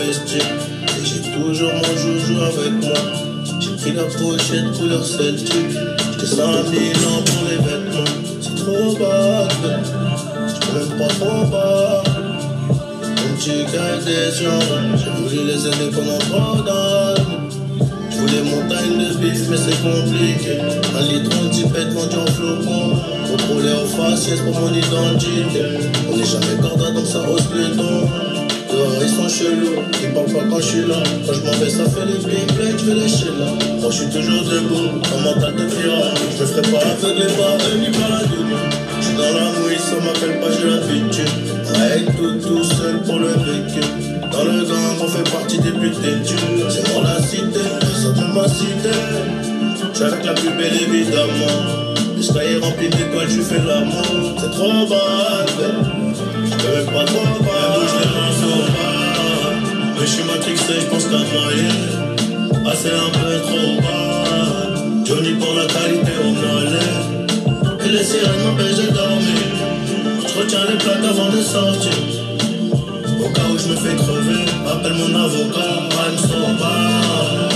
vestiaire. Et j'ai toujours mon joujou avec moi. J'ai pris la pochette couleur Celtic. J'étais 5000 ans pour les vêtements. C'est trop bas, j'peux même pas trop bas. Mon petit gars des gens, j'ai voulu les aider pendant 3 d'années. J'voulais montagne de bif mais c'est compliqué. Un litre de tipette vendu en flocon. Contrôlé au faciès pour mon identité. On n'est jamais corda donc ça hausse le ton. Dehors ils sont chelous, ils parlent pas quand je suis là. Quand je m'en vais ça fait les big plays, j'vais lâcher là. Moi je suis toujours debout, un mental de pirate. Je me ferai pas aveugler par eux ni par la double. J'suis dans la mouille, ça m'appelle pas, j'ai l'habitude. Avec tout seul pour le vécu. Dans le gang on fait partie des putes des tues. C'est moi la cité, personne ne m'a cité. J'suis avec la plus belle évidemment. Le sky est rempli d'étoiles, j'suis fais l'amour. C'est trop bas, j'peux même pas trop bas. Bouge les mains au bas. Mais j'suis matrixé, j'pense qu'à noyer. Ah c'est un peu trop bas. Johnny pour la qualité au mollet. Et les sirènes m'empêchent de dormir. J'retiens les plaques avant de sortir. Au cas où je me fais crever, appelle mon avocat, I'm so bad.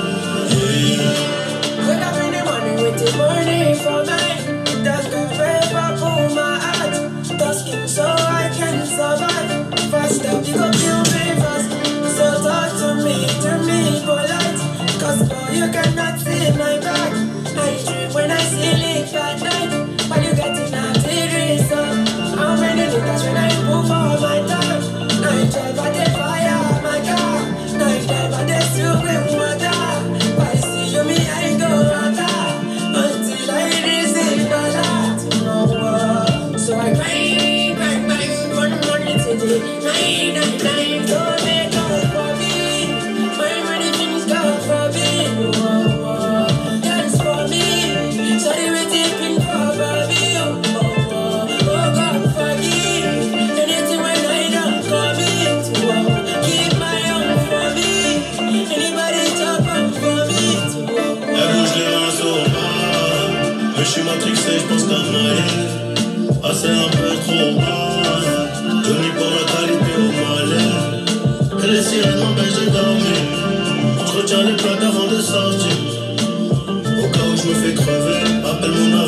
Wake up in the morning with the money for me. That's good paper for my heart. Tasking so I can survive. Fast up, you gon' kill me fast. So talk to me polite. Cause boy, you cannot see my back. I dream when I sleep at night. But you getting a theory, so how many liters when I move for my time? Night drive at the fire, my car. Night drive at the soup with water. I see you, me, I go rata. Until I receive a lot. So I grind from morning to the night. Don't make up for me. My money things go for me. Dance for me. Sorry, we're tipping for Bobby. Oh, God, forgive. Anything when I don't come into. Keep my own for me. Anybody talk on for me too. Elle bouge les mains au bas. Mais j'suis matrixé, j'pense qu'à noyer. Ah c'est un peu trop bas. Johnny pour la qualité au mollet. Et les sirènes m'empêchent de dormir. J'retiens les plaques avant de sortir. Au cas où je me fais crever, appelle mon